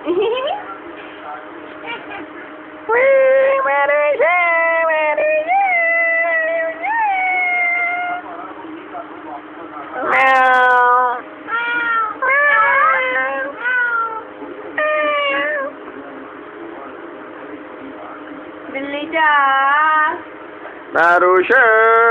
बिल्ली जा Marusha.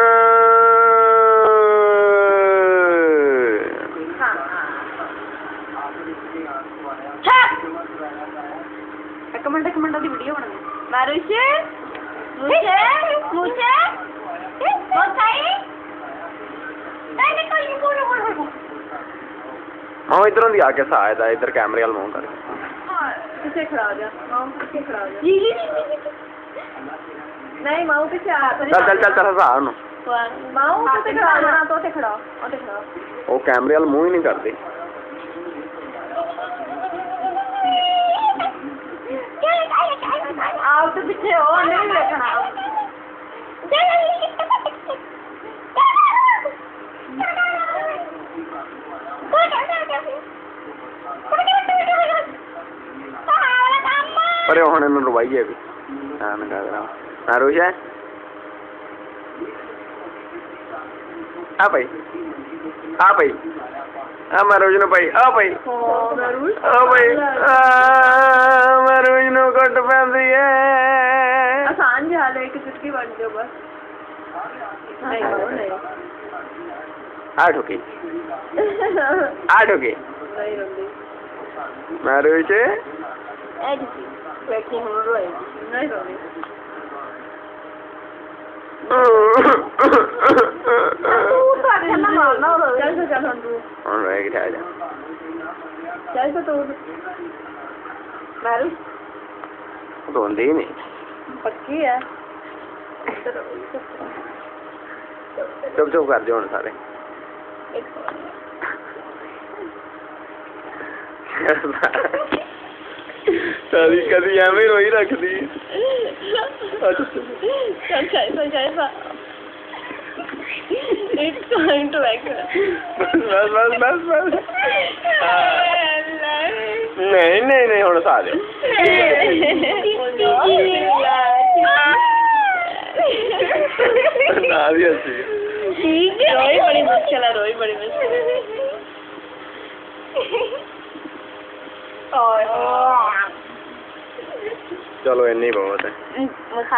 एक मिनट दी वीडियो बना मारुषे मुझे मुझे हाँ इधर ही आके सायद है इधर कैमरे वाल माउंट करके पीछे खड़ा हो जा माउंट पीछे खड़ा हो जा नहीं माउंट पीछे आ चल चल चल चल हसा नु माउंट पे खड़ा हो ना तो ते खड़ा वो कैमरे वाल मुंह ही नहीं करते आप तो पीछे हो नहीं देखना अरे होने न रुवाई है भी हाँ मैं कह रहा हूँ नारुष है आ भाई मारुष ने भाई आ भाई मारुष ने कट पैंदी है आसान जहाज है कि चुटकी बन जाओ बस नहीं आ ठोकी मारुष बैठी हूँ रोए नहीं रोए चल और रहेगी ठहर जा चल तो मारू तो ही नहीं पक्की है चुप चुप कर दो सारे सारी कभी एवं रोई रख दी चल चाइसा It's going to like बस नहीं होने सारे नारी अच्छी रोई बड़ी मुश्किल है चलो इन्नी बहुत है